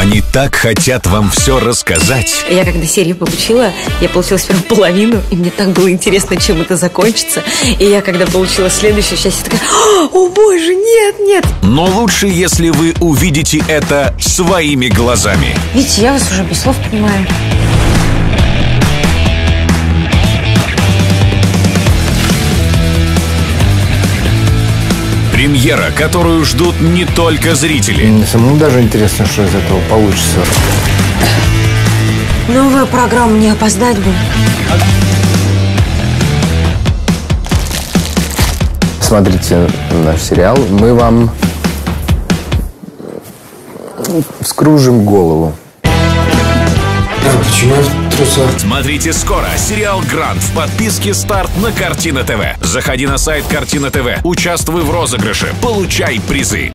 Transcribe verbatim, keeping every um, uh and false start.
Они так хотят вам все рассказать. Я когда серию получила, я получила первую половину, и мне так было интересно, чем это закончится. И я когда получила следующую часть, я такая: о боже, нет, нет. Но лучше, если вы увидите это своими глазами. Видите, я вас уже без слов понимаю. Премьера, которую ждут не только зрители. Мне самому даже интересно, что из этого получится. Новая программа, не опоздать бы. Смотрите наш сериал, мы вам вскружим голову. А почему я в трусах? Смотрите скоро сериал «Грант» в подписке «Старт» на Картина ТВ. Заходи на сайт Картина ТВ, участвуй в розыгрыше, получай призы.